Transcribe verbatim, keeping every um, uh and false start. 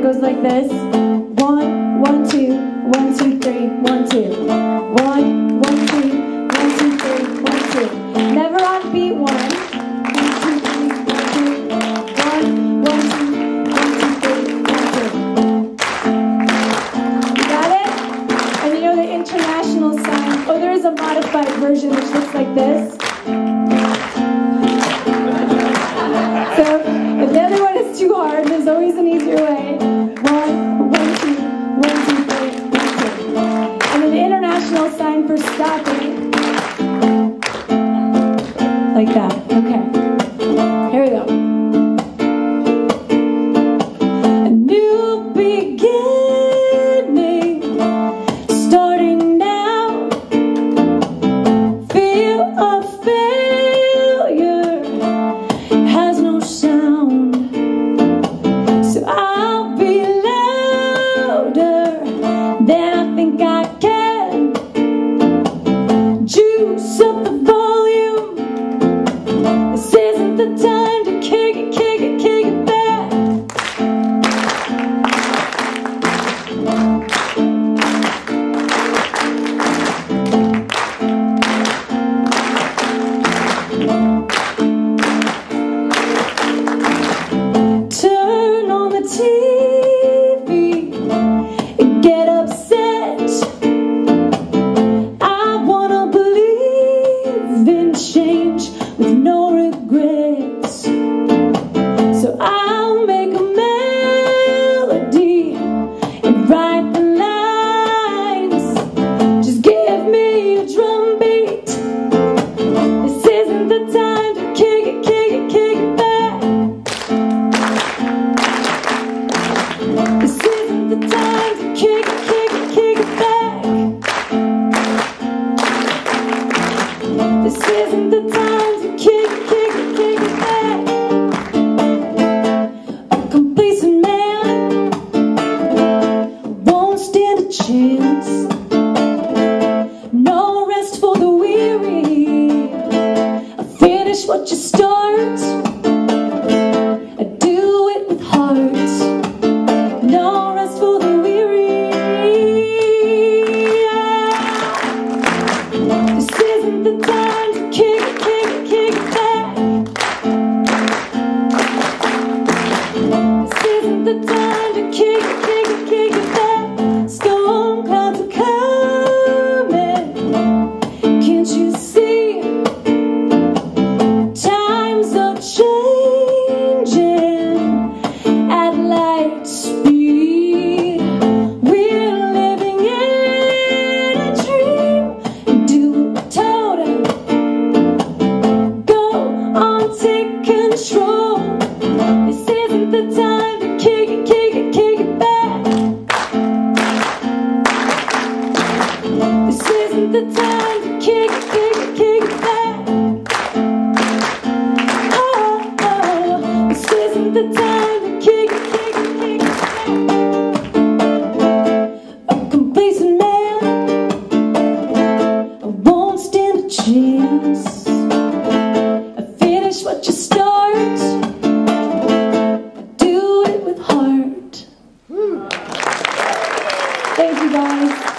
goes like this. One, one, two, one, two, three, one, two. One, one, two, one, two, three, one, two. Never on beat one. One, two, three, one, two. One, one, two, one, two, three, one, two. You got it? And you know the international sign. Oh, there is a modified version which looks like this. So if the other one is too hard, there's always an easier way. One, one, two, one, two, three, one, two. And then the international sign for stopping. Like that. Okay. Here we go. A new beginning, starting now. Feel of failure has no sound. So I'll be louder than I think I can. Juice up the volume. This isn't the time to kick it, kick it, kick it back. Turn on the T V and get upset. I wanna believe in change with no regrets. So I'll make a melody and write the lines. Just give me a drum beat. This isn't the time to kick it, kick it, kick it back. This isn't the time to kick it, kick it, kick it back. This isn't the time to kick it, kick it, kick it back. A complacent man won't stand a chance. No rest for the weary. I finish what you start. I do it with heart. No rest for the weary. This isn't the time to kick it, kick it, kick it back. This isn't the time to kick it, kick it, kick it back. Storm clouds are coming. Can't you see? Times are changing at light speed. We're living in a dream. Do what told him. Go on, take control. This isn't the time to kick it, kick it, kick it back. This isn't the time to kick it, kick it, kick it back. Oh, oh, this isn't the time to kick it, kick it, kick it back. A complacent man, I won't stand a chance. I finish what you start. I do it with heart. Thank you guys.